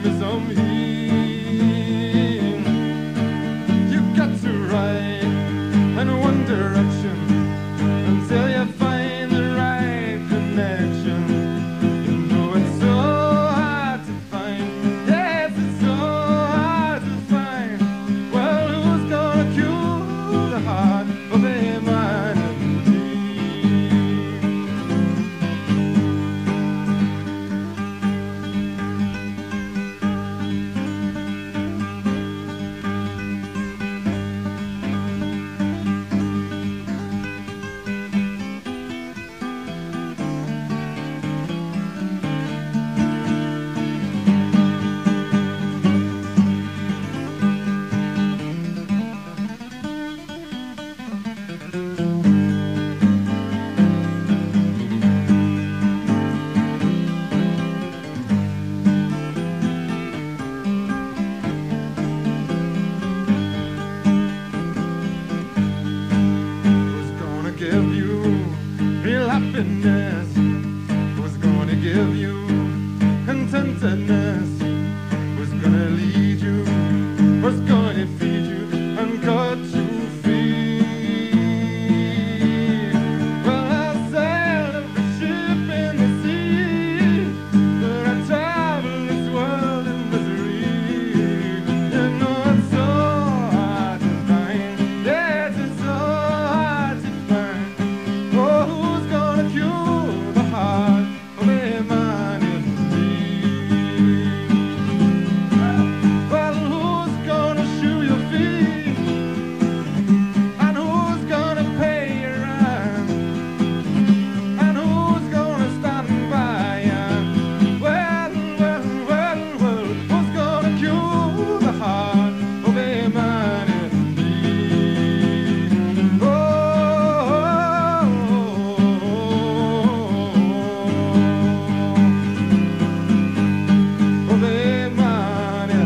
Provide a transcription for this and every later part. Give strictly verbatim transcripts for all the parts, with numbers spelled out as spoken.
me some heat. You've got to ride in one direction until you find the right connection. You know it's so hard to find. Yes, it's so hard to find. Well, who's gonna cure the heart of a man in give you real happiness? Who's gonna give you contentedness? Who's gonna lead you? Who's gonna feed you and cut you free? Well, I sailed every ship in the sea, but I travel this world in misery. You know it's so hard to find. Yes, it's so hard to find. Oh, who's gonna cure the heart of a man in need? Well, who's gonna shoe your feet? And who's gonna pay your rent? And who's gonna stand by you? Well, well, well, well, who's gonna cure the heart of a man in need? Oh, of a man in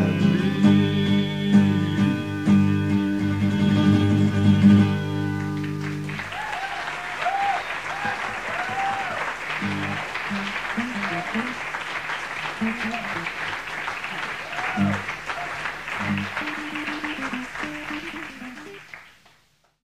need.